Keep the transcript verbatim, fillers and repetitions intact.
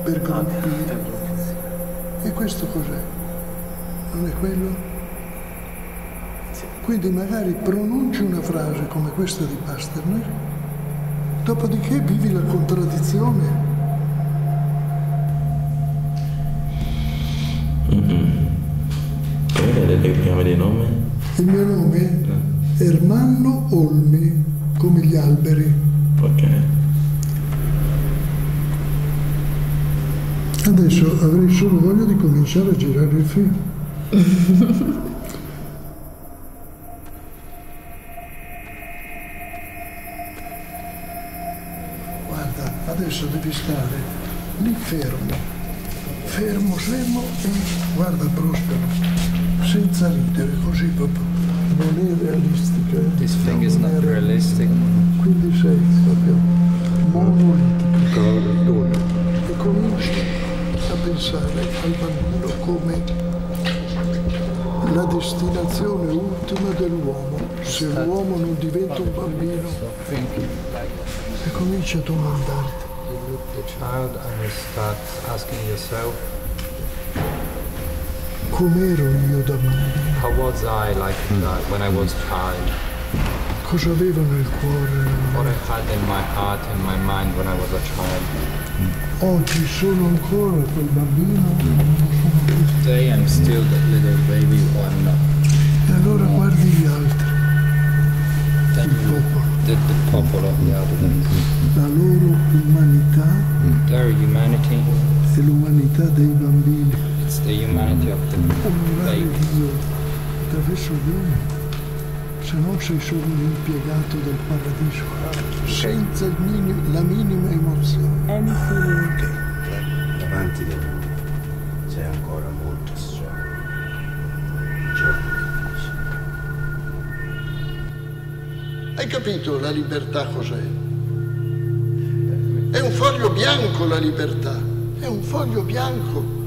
per gruppi. E questo cos'è? Non è quello? Quindi magari pronunci una frase come questa di Pasternak, dopodiché vivi la contraddizione. Mm-hmm. Come è che chiama di nome? Il mio nome è Ermanno Olmi, come gli alberi. Ok. Adesso avrei solo voglia di cominciare a girare il film. Guarda, adesso devi stare lì fermo, fermo, fermo e guarda Prospero, senza ridere, così proprio. Non è realistica. This thing is not realistic. Quindi sei proprio monolitico. E cominci a pensare al bambino come la destinazione ultima dell'uomo. Se l'uomo non diventa un bambino, e cominci a domandarti. You look at the child and you start asking yourself, com'ero io da bambino? how was I like that when I was a child? Cosa avevo nel cuore? What I had in my heart and my mind when I was a child. Oggi sono ancora quel bambino? Today I'm still that little baby or I'm not. E allora guardi gli altri, Then il you look popolo, at the popolo of the other ones. la loro umanità Their humanity, e l'umanità dei bambini. it's the humanity of the Onorare baby. Dio attraverso gli uomini, se no sei solo un impiegato del paradiso, senza il minim- la minima emozione. Ok, davanti di noi c'è ancora molta strada. Giorni difficili. Hai capito la libertà cos'è? È un foglio bianco la libertà, è un foglio bianco.